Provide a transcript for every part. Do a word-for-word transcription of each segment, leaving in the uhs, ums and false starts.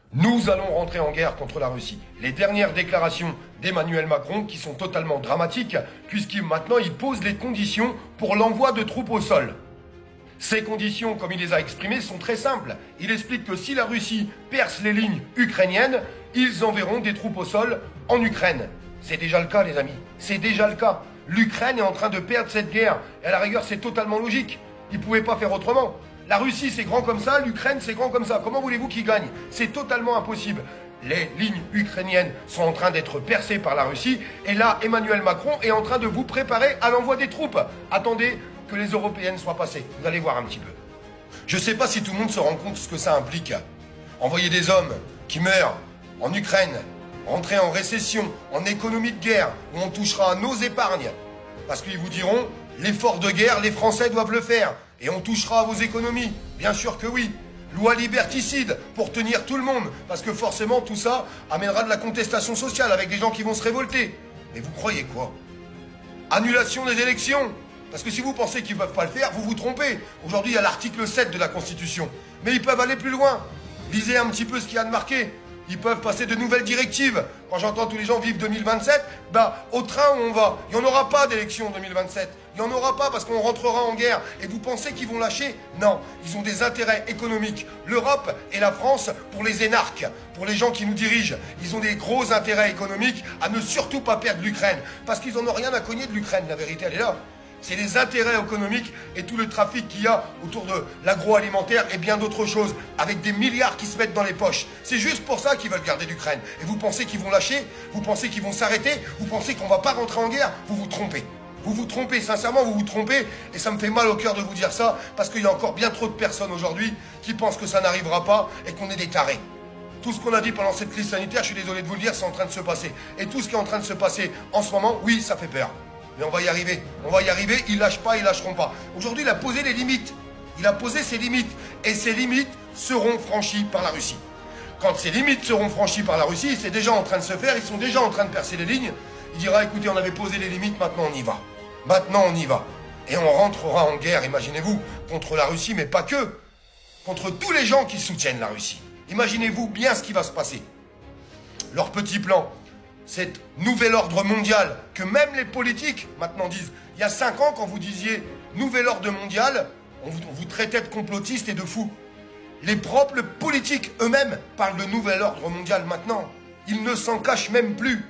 Nous allons rentrer en guerre contre la Russie. Les dernières déclarations d'Emmanuel Macron qui sont totalement dramatiques puisqu'il maintenant il pose les conditions pour l'envoi de troupes au sol. Ces conditions, comme il les a exprimées, sont très simples. Il explique que si la Russie perce les lignes ukrainiennes, ils enverront des troupes au sol en Ukraine. C'est déjà le cas, les amis. C'est déjà le cas. L'Ukraine est en train de perdre cette guerre. Et à la rigueur, c'est totalement logique. Ils ne pouvaient pas faire autrement. La Russie, c'est grand comme ça. L'Ukraine, c'est grand comme ça. Comment voulez-vous qu'ils gagnent? C'est totalement impossible. Les lignes ukrainiennes sont en train d'être percées par la Russie. Et là, Emmanuel Macron est en train de vous préparer à l'envoi des troupes. Attendez que les européennes soient passées. Vous allez voir un petit peu. Je ne sais pas si tout le monde se rend compte de ce que ça implique. Envoyer des hommes qui meurent en Ukraine, rentrer en récession, en économie de guerre, où on touchera à nos épargnes. Parce qu'ils vous diront, l'effort de guerre, les Français doivent le faire. Et on touchera à vos économies. Bien sûr que oui. Loi liberticide pour tenir tout le monde. Parce que forcément, tout ça amènera de la contestation sociale avec des gens qui vont se révolter. Mais vous croyez quoi? Annulation des élections. Parce que si vous pensez qu'ils ne peuvent pas le faire, vous vous trompez. Aujourd'hui, il y a l'article sept de la Constitution. Mais ils peuvent aller plus loin. Lisez un petit peu ce qu'il y a de marqué. Ils peuvent passer de nouvelles directives. Quand j'entends tous les gens vivre deux mille vingt-sept, bah, au train où on va, il n'y en aura pas d'élection en deux mille vingt-sept. Il n'y en aura pas parce qu'on rentrera en guerre. Et vous pensez qu'ils vont lâcher? Non, ils ont des intérêts économiques. L'Europe et la France pour les énarques, pour les gens qui nous dirigent. Ils ont des gros intérêts économiques à ne surtout pas perdre l'Ukraine. Parce qu'ils n'en ont rien à cogner de l'Ukraine, la vérité elle est là. C'est les intérêts économiques et tout le trafic qu'il y a autour de l'agroalimentaire et bien d'autres choses, avec des milliards qui se mettent dans les poches. C'est juste pour ça qu'ils veulent garder l'Ukraine. Et vous pensez qu'ils vont lâcher? Vous pensez qu'ils vont s'arrêter? Vous pensez qu'on ne va pas rentrer en guerre? Vous vous trompez. Vous vous trompez, sincèrement, vous vous trompez. Et ça me fait mal au cœur de vous dire ça, parce qu'il y a encore bien trop de personnes aujourd'hui qui pensent que ça n'arrivera pas et qu'on est des tarés. Tout ce qu'on a dit pendant cette crise sanitaire, je suis désolé de vous le dire, c'est en train de se passer. Et tout ce qui est en train de se passer en ce moment, oui, ça fait peur. Mais on va y arriver, on va y arriver, ils lâchent pas, ils lâcheront pas. Aujourd'hui, il a posé les limites, il a posé ses limites, et ces limites seront franchies par la Russie. Quand ces limites seront franchies par la Russie, c'est déjà en train de se faire, ils sont déjà en train de percer les lignes, il dira, écoutez, on avait posé les limites, maintenant on y va. Maintenant on y va. Et on rentrera en guerre, imaginez-vous, contre la Russie, mais pas que, contre tous les gens qui soutiennent la Russie. Imaginez-vous bien ce qui va se passer. Leur petit plan. Cet nouvel ordre mondial que même les politiques maintenant disent. Il y a cinq ans, quand vous disiez nouvel ordre mondial, on vous, on vous traitait de complotiste et de fou. Les propres politiques eux-mêmes parlent de nouvel ordre mondial maintenant. Ils ne s'en cachent même plus.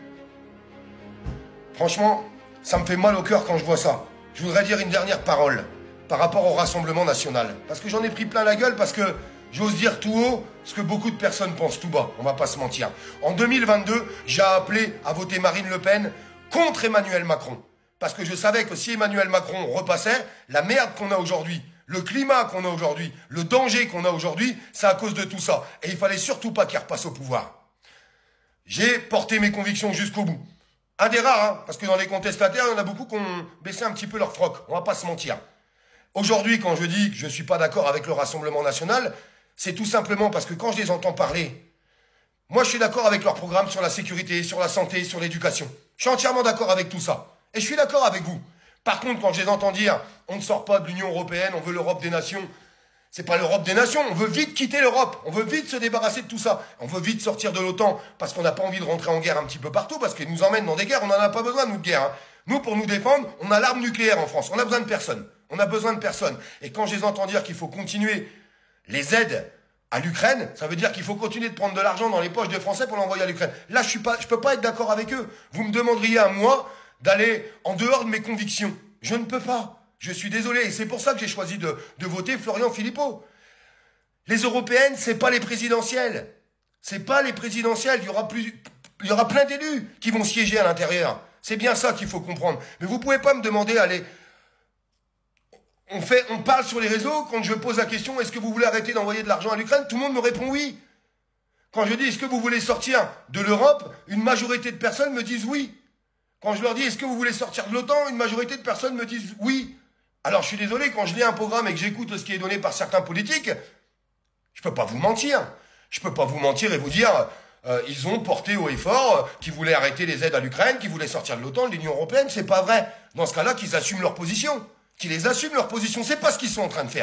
Franchement, ça me fait mal au cœur quand je vois ça. Je voudrais dire une dernière parole par rapport au Rassemblement national. Parce que j'en ai pris plein la gueule, parce que j'ose dire tout haut ce que beaucoup de personnes pensent tout bas, on va pas se mentir. En deux mille vingt-deux, j'ai appelé à voter Marine Le Pen contre Emmanuel Macron. Parce que je savais que si Emmanuel Macron repassait, la merde qu'on a aujourd'hui, le climat qu'on a aujourd'hui, le danger qu'on a aujourd'hui, c'est à cause de tout ça. Et il fallait surtout pas qu'il repasse au pouvoir. J'ai porté mes convictions jusqu'au bout. Un des rares, hein, parce que dans les contestataires, il y en a beaucoup qui ont baissé un petit peu leur froc, on va pas se mentir. Aujourd'hui, quand je dis que je suis pas d'accord avec le Rassemblement national, c'est tout simplement parce que quand je les entends parler, moi je suis d'accord avec leur programme sur la sécurité, sur la santé, sur l'éducation. Je suis entièrement d'accord avec tout ça. Et je suis d'accord avec vous. Par contre, quand je les entends dire on ne sort pas de l'Union européenne, on veut l'Europe des nations, c'est pas l'Europe des nations, on veut vite quitter l'Europe, on veut vite se débarrasser de tout ça. On veut vite sortir de l'OTAN parce qu'on n'a pas envie de rentrer en guerre un petit peu partout, parce qu'ils nous emmènent dans des guerres, on n'en a pas besoin nous de guerre. Hein. Nous, pour nous défendre, on a l'arme nucléaire en France, on a besoin de personne. On a besoin de personne. Et quand je les entends dire qu'il faut continuer les aides à l'Ukraine, ça veut dire qu'il faut continuer de prendre de l'argent dans les poches des Français pour l'envoyer à l'Ukraine. Là, je ne peux pas être d'accord avec eux. Vous me demanderiez à moi d'aller en dehors de mes convictions. Je ne peux pas. Je suis désolé. Et c'est pour ça que j'ai choisi de, de voter Florian Philippot. Les européennes, c'est pas les présidentielles. C'est pas les présidentielles. Il y aura plus, il y aura plein d'élus qui vont siéger à l'intérieur. C'est bien ça qu'il faut comprendre. Mais vous pouvez pas me demander d'aller... On, fait, on parle sur les réseaux, quand je pose la question, est-ce que vous voulez arrêter d'envoyer de l'argent à l'Ukraine? Tout le monde me répond oui. Quand je dis, est-ce que vous voulez sortir de l'Europe? Une majorité de personnes me disent oui. Quand je leur dis, est-ce que vous voulez sortir de l'OTAN? Une majorité de personnes me disent oui. Alors je suis désolé, quand je lis un programme et que j'écoute ce qui est donné par certains politiques, je peux pas vous mentir. Je peux pas vous mentir et vous dire, euh, ils ont porté haut et fort, euh, qu'ils voulaient arrêter les aides à l'Ukraine, qu'ils voulaient sortir de l'OTAN, de l'Union européenne. C'est pas vrai. Dans ce cas-là, qu'ils assument leur position. Qu'ils les assument leur position. C'est pas ce qu'ils sont en train de faire.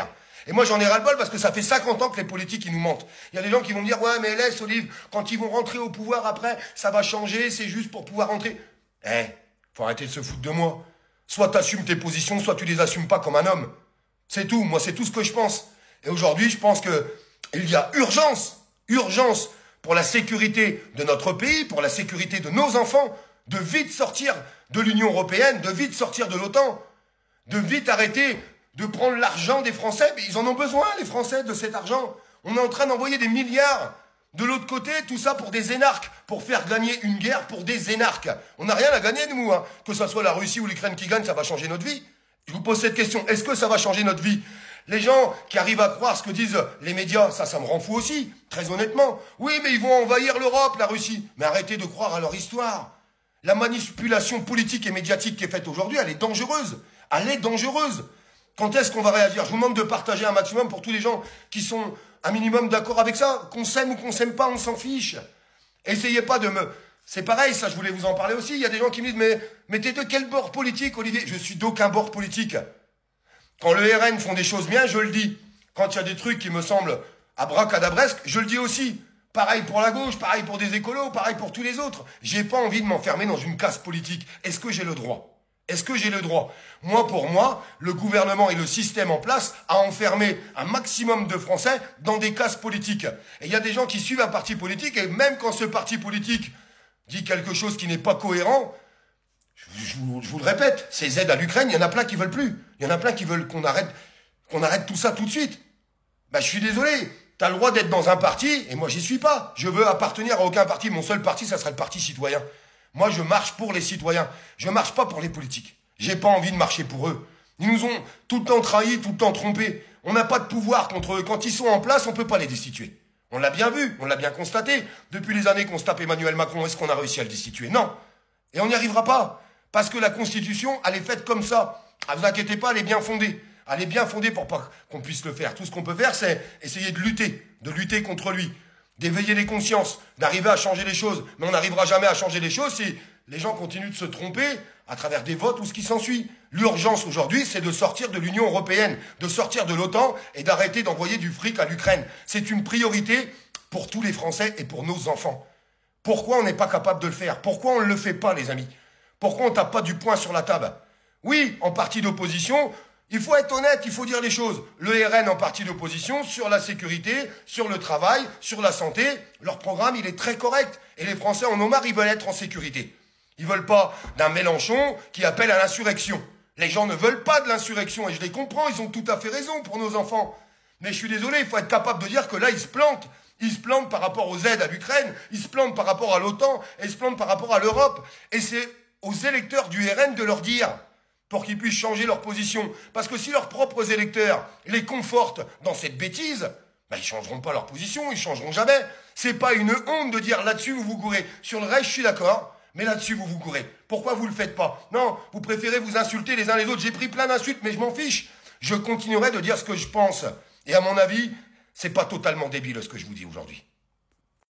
Et moi, j'en ai ras-le-bol parce que ça fait cinquante ans que les politiques, ils nous mentent. Il y a des gens qui vont me dire, ouais, mais laisse, Olive, quand ils vont rentrer au pouvoir après, ça va changer, c'est juste pour pouvoir rentrer. Eh, faut arrêter de se foutre de moi. Soit tu assumes tes positions, soit tu les assumes pas comme un homme. C'est tout, moi, c'est tout ce que je pense. Et aujourd'hui, je pense que il y a urgence, urgence pour la sécurité de notre pays, pour la sécurité de nos enfants, de vite sortir de l'Union européenne, de vite sortir de l'OTAN, de vite arrêter de prendre l'argent des Français. Mais ils en ont besoin, les Français, de cet argent. On est en train d'envoyer des milliards de l'autre côté, tout ça pour des énarques, pour faire gagner une guerre pour des énarques. On n'a rien à gagner, nous, hein. Que ce soit la Russie ou l'Ukraine qui gagne, ça va changer notre vie. Je vous pose cette question, est-ce que ça va changer notre vie? Les gens qui arrivent à croire ce que disent les médias, ça, ça me rend fou aussi, très honnêtement. Oui, mais ils vont envahir l'Europe, la Russie. Mais arrêtez de croire à leur histoire. La manipulation politique et médiatique qui est faite aujourd'hui, elle est dangereuse. Elle est dangereuse. Quand est-ce qu'on va réagir? Je vous demande de partager un maximum pour tous les gens qui sont un minimum d'accord avec ça. Qu'on s'aime ou qu'on s'aime pas, on s'en fiche. Essayez pas de me... C'est pareil, ça, je voulais vous en parler aussi. Il y a des gens qui me disent, mais, mais t'es de quel bord politique, Olivier? Je suis d'aucun bord politique. Quand le R N font des choses bien, je le dis. Quand il y a des trucs qui me semblent abracadabresques, je le dis aussi. Pareil pour la gauche, pareil pour des écolos, pareil pour tous les autres. J'ai pas envie de m'enfermer dans une casse politique. Est-ce que j'ai le droit? Est-ce que j'ai le droit? Moi, pour moi, le gouvernement et le système en place a enfermé un maximum de Français dans des cases politiques. Et il y a des gens qui suivent un parti politique, et même quand ce parti politique dit quelque chose qui n'est pas cohérent, je, je, vous, je vous le répète, ces aides à l'Ukraine, il y en a plein qui veulent plus. Il y en a plein qui veulent qu'on arrête, qu'on arrête tout ça tout de suite. Ben, je suis désolé. T'as le droit d'être dans un parti, et moi, j'y suis pas. Je veux appartenir à aucun parti. Mon seul parti, ça serait le parti citoyen. Moi, je marche pour les citoyens. Je marche pas pour les politiques. J'ai pas envie de marcher pour eux. Ils nous ont tout le temps trahis, tout le temps trompés. On n'a pas de pouvoir contre eux. Quand ils sont en place, on peut pas les destituer. On l'a bien vu, on l'a bien constaté. Depuis les années qu'on se tape Emmanuel Macron, est-ce qu'on a réussi à le destituer? Non. Et on n'y arrivera pas. Parce que la Constitution, elle est faite comme ça. Ne vous inquiétez pas, elle est bien fondée. Elle est bien fondée pour pas qu'on puisse le faire. Tout ce qu'on peut faire, c'est essayer de lutter, de lutter contre lui, d'éveiller les consciences, d'arriver à changer les choses. Mais on n'arrivera jamais à changer les choses si les gens continuent de se tromper à travers des votes ou ce qui s'ensuit. L'urgence aujourd'hui, c'est de sortir de l'Union européenne, de sortir de l'OTAN et d'arrêter d'envoyer du fric à l'Ukraine. C'est une priorité pour tous les Français et pour nos enfants. Pourquoi on n'est pas capable de le faire? Pourquoi on ne le fait pas, les amis? Pourquoi on ne tape pas du poing sur la table? Oui, en parti d'opposition, il faut être honnête, il faut dire les choses. Le R N en parti d'opposition, sur la sécurité, sur le travail, sur la santé, leur programme, il est très correct. Et les Français en ont marre, ils veulent être en sécurité. Ils veulent pas d'un Mélenchon qui appelle à l'insurrection. Les gens ne veulent pas de l'insurrection, et je les comprends, ils ont tout à fait raison pour nos enfants. Mais je suis désolé, il faut être capable de dire que là, ils se plantent. Ils se plantent par rapport aux aides à l'Ukraine, ils se plantent par rapport à l'OTAN, et ils se plantent par rapport à l'Europe. Et c'est aux électeurs du R N de leur dire, pour qu'ils puissent changer leur position. Parce que si leurs propres électeurs les confortent dans cette bêtise, ben ils changeront pas leur position, ils changeront jamais. C'est pas une honte de dire là-dessus vous vous gourrez. Sur le reste, je suis d'accord, mais là-dessus vous vous gourrez. Pourquoi vous le faites pas? Non, vous préférez vous insulter les uns les autres. J'ai pris plein d'insultes, mais je m'en fiche. Je continuerai de dire ce que je pense. Et à mon avis, c'est pas totalement débile ce que je vous dis aujourd'hui.